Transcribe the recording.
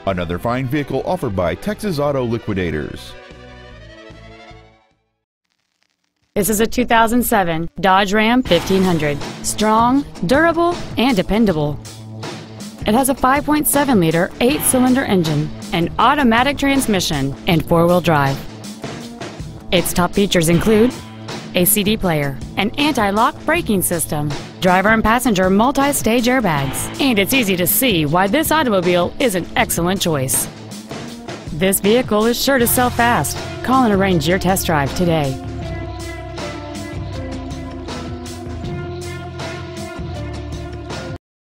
Another fine vehicle offered by Texas Auto Liquidators. This is a 2007 Dodge Ram 1500. Strong, durable, and dependable. It has a 5.7-liter 8-cylinder engine, an automatic transmission, and 4-wheel drive. Its top features include a CD player, an anti-lock braking system, driver and passenger multi-stage airbags, and it's easy to see why this automobile is an excellent choice. This vehicle is sure to sell fast. Call and arrange your test drive today.